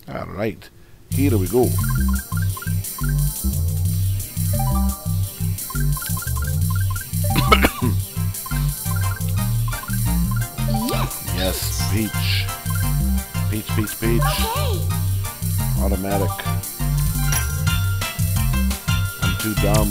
Alright, here we go. Yes, Peach. Peach, Peach, Peach. Okay. Automatic. I'm too dumb.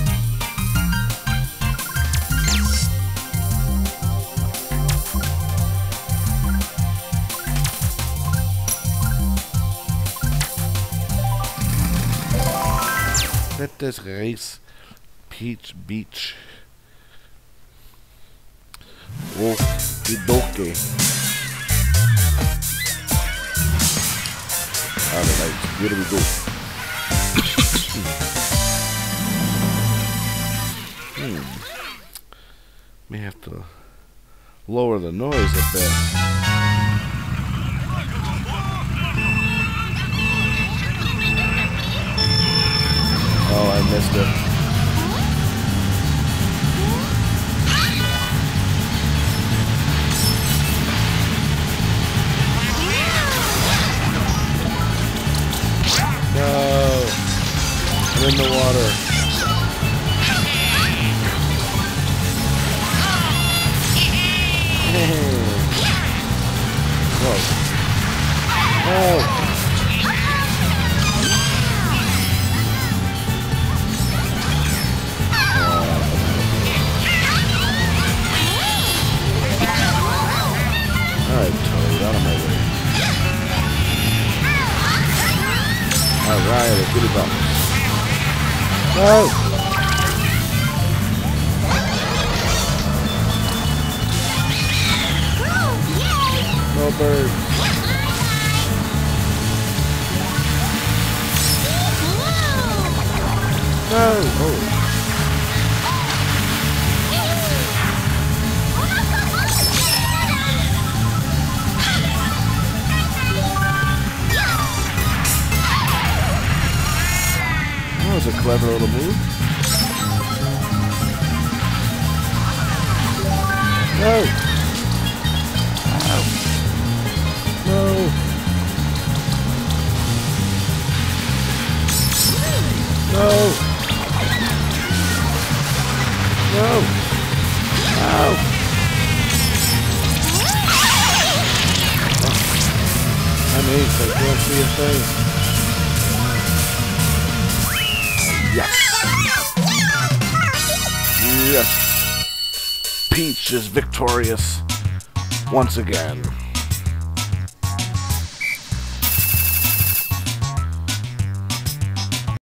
Let us race Peach Beach. Okie Alright, here we go. May have to lower the noise a bit. Oh, I missed it. No! I'm in the water. Whoa. Oh! Alright, Toad, out of my way. Alright, a goody bump. No! No birds. No! Oh. That was a clever little move. No! Ow. No! No! No! Ow! I'm ace, I can't see a thing. Yes! Yes! Peach is victorious once again.